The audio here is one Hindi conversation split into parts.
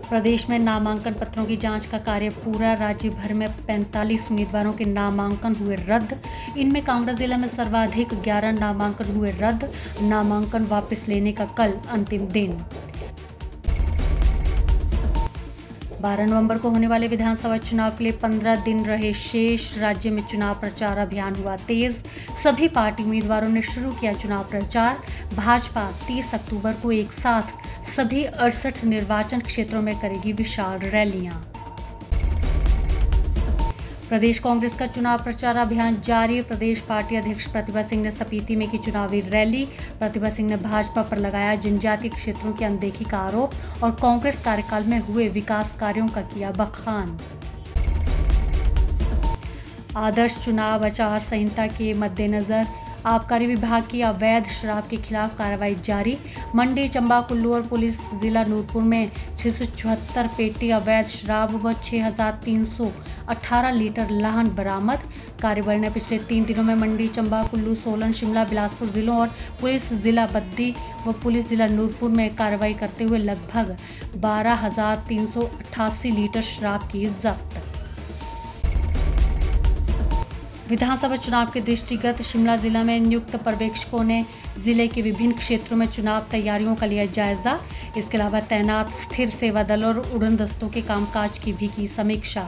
प्रदेश में नामांकन पत्रों की जांच का कार्य पूरा। राज्य भर में 45 उम्मीदवारों के नामांकन हुए रद्द। इनमें कांगड़ा जिले में सर्वाधिक 11 नामांकन हुए रद्द। नामांकन वापस लेने का कल अंतिम दिन। 12 नवंबर को होने वाले विधानसभा चुनाव के लिए 15 दिन रहे शेष। राज्य में चुनाव प्रचार अभियान हुआ तेज। सभी पार्टी उम्मीदवारों ने शुरू किया चुनाव प्रचार। भाजपा 30 अक्टूबर को एक साथ सभी 68 निर्वाचन क्षेत्रों में करेगी विशाल रैलियां। प्रदेश कांग्रेस का चुनाव प्रचार अभियान जारी। प्रदेश पार्टी अध्यक्ष प्रतिभा सिंह ने सपीती में की चुनावी रैली। प्रतिभा सिंह ने भाजपा पर लगाया जनजातीय क्षेत्रों की अनदेखी का आरोप और कांग्रेस कार्यकाल में हुए विकास कार्यों का किया बखान। आदर्श चुनाव आचार संहिता के मद्देनजर आबकारी विभाग की अवैध शराब के खिलाफ कार्रवाई जारी। मंडी, चंबा, कुल्लू और पुलिस जिला नूरपुर में 674 पेटी अवैध शराब व 6318 लीटर लाहन बरामद। कार्यबल ने पिछले 3 दिनों में मंडी, चंबा, कुल्लू, सोलन, शिमला, बिलासपुर जिलों और पुलिस जिला बद्दी व पुलिस जिला नूरपुर में कार्रवाई करते हुए लगभग 12,388 लीटर शराब की जब्त। विधानसभा चुनाव के दृष्टिगत शिमला जिला में नियुक्त पर्यवेक्षकों ने जिले के विभिन्न क्षेत्रों में चुनाव तैयारियों का लिया जायजा। इसके अलावा तैनात स्थिर सेवा दल और उड़न दस्तों के कामकाज की भी की समीक्षा।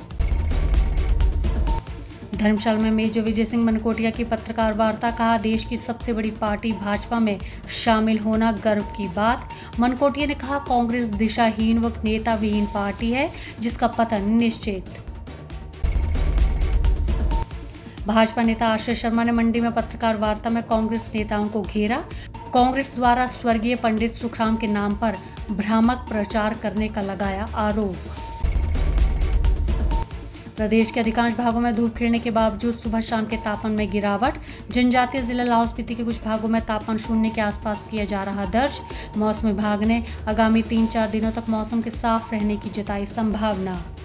धर्मशाला में मेजर विजय सिंह मनकोटिया की पत्रकार वार्ता। कहा, देश की सबसे बड़ी पार्टी भाजपा में शामिल होना गर्व की बात। मनकोटिया ने कहा, कांग्रेस दिशाहीन व नेता विहीन पार्टी है जिसका पतन निश्चित। भाजपा नेता आश्रय शर्मा ने मंडी में पत्रकार वार्ता में कांग्रेस नेताओं को घेरा। कांग्रेस द्वारा स्वर्गीय पंडित सुखराम के नाम पर भ्रामक प्रचार करने का लगाया आरोप। प्रदेश के अधिकांश भागों में धूप खिलने के बावजूद सुबह शाम के तापमान में गिरावट। जनजातीय जिला लाहौल स्पीति के कुछ भागों में तापमान शून्य के आसपास किया जा रहा दर्ज। मौसम विभाग ने आगामी 3-4 दिनों तक मौसम के साफ रहने की जताई संभावना।